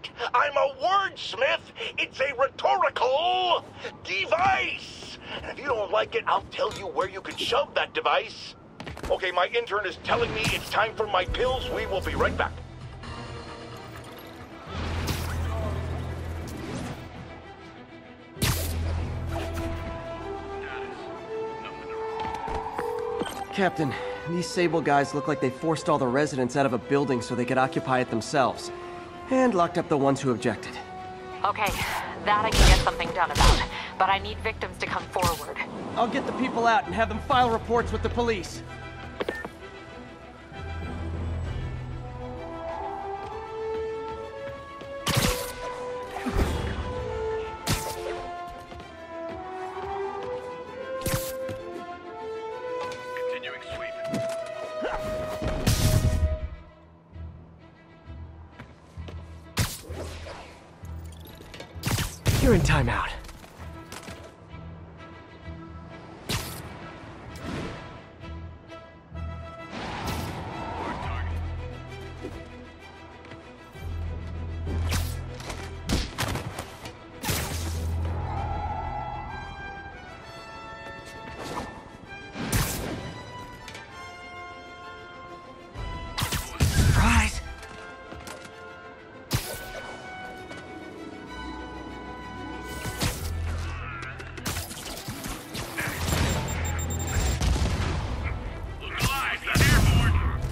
right. I'm a wordsmith. It's a rhetorical device. And if you don't like it, I'll tell you where you can shove that device. Okay, my intern is telling me it's time for my pills. We will be right back. Captain, these Sable guys look like they forced all the residents out of a building so they could occupy it themselves. And locked up the ones who objected. Okay, that I can get something done about. But I need victims to come forward. I'll get the people out and have them file reports with the police. Continuing sweep. You're in timeout. Surprise! Look alive, he's airborne.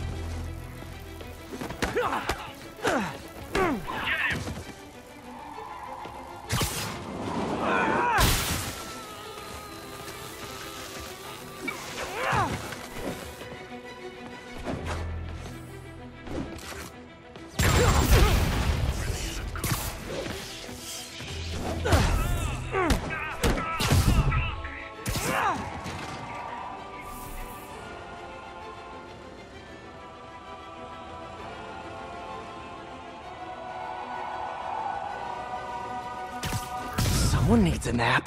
Get him. Someone needs a nap.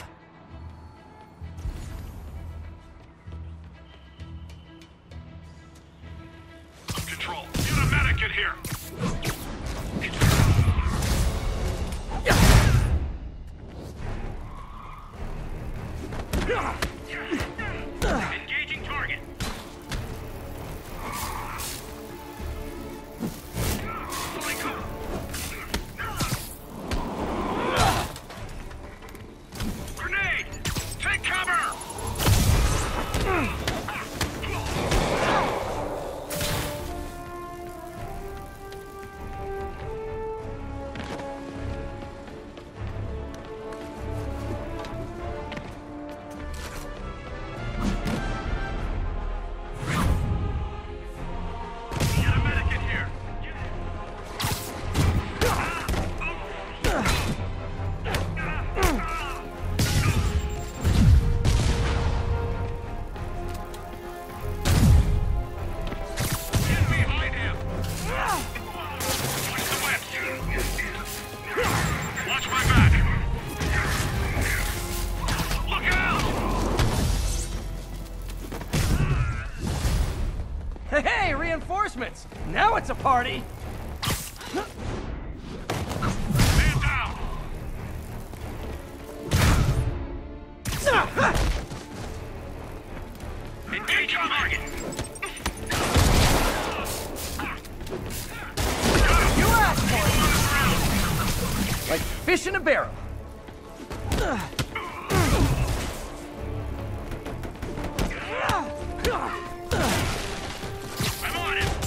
Control. Get a medic in here. Engaging target. Grenade! Take cover! Get a medic in here. Get behind him! Watch the webs! Watch my back! Look out! Hey, reinforcements! Now it's a party! Man down! Engage on target! You asked for it! Like fish in a barrel. I'm on it!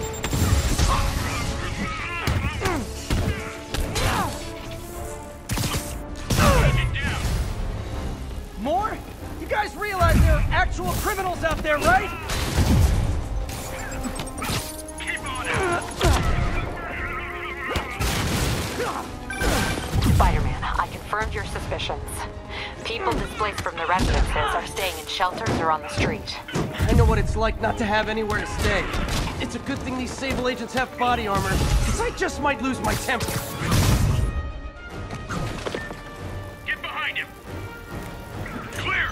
Taking down! More? You guys realize there are actual criminals out there, right? Keep on it! Spider-Man, I confirmed your suspicions. People displaced from the residences are staying in shelters or on the street. I know what it's like not to have anywhere to stay. It's a good thing these Sable agents have body armor, because I just might lose my temper. Get behind him! Clear!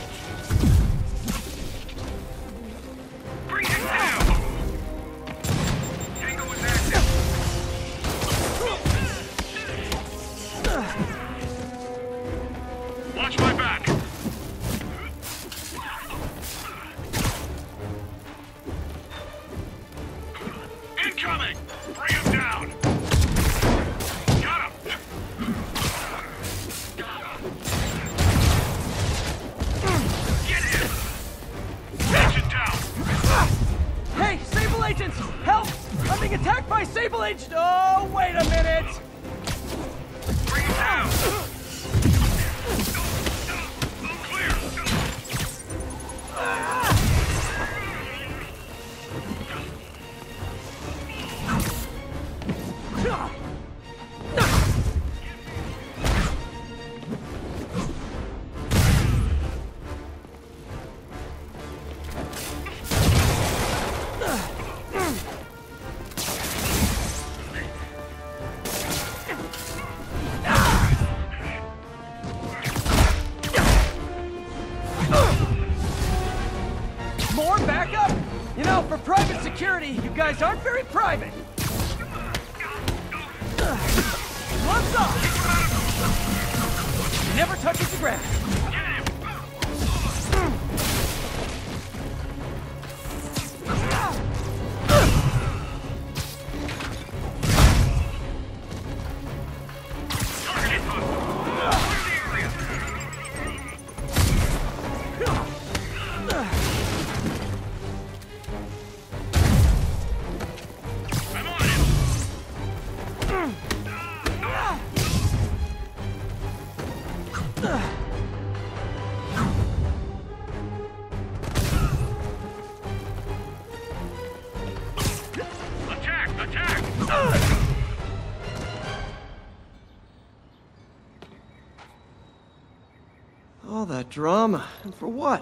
Bring him down! coming! Bring him down! Got him! Get him! Agent down! Hey, Sable agents! Help! I'm being attacked by Sable agents! Oh, wait a minute! Bring him down! Clear! More backup? You know, for private security, you guys aren't very private. Gloves off! Never touches the ground. Target hostile! Clear the area! I'm on it! Attack! Attack! All that drama, and for what?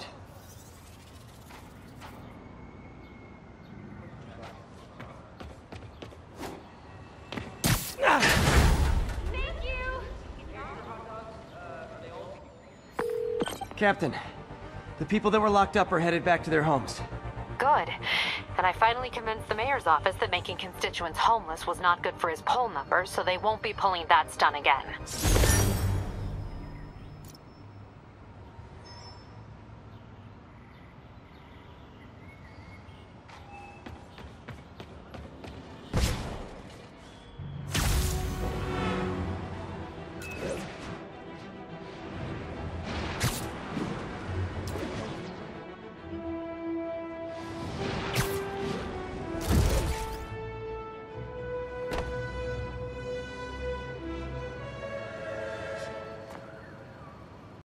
Captain, the people that were locked up are headed back to their homes. Good. And I finally convinced the mayor's office that making constituents homeless was not good for his poll numbers, so they won't be pulling that stunt again.